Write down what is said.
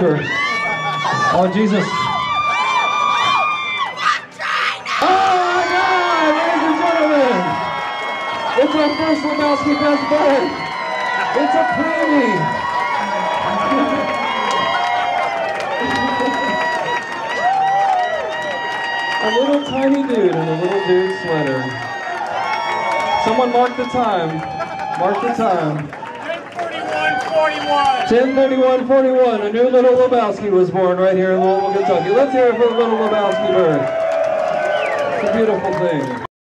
Oh, Jesus. Oh, my God, ladies and gentlemen. It's our first Lebowski Best Bud. It's a preemie. A little tiny dude in a little dude sweater. Someone mark the time. Mark the time. 10:31:41. A new little Lebowski was born right here in Louisville, Kentucky. Let's hear it for the little Lebowski bird. It's a beautiful thing.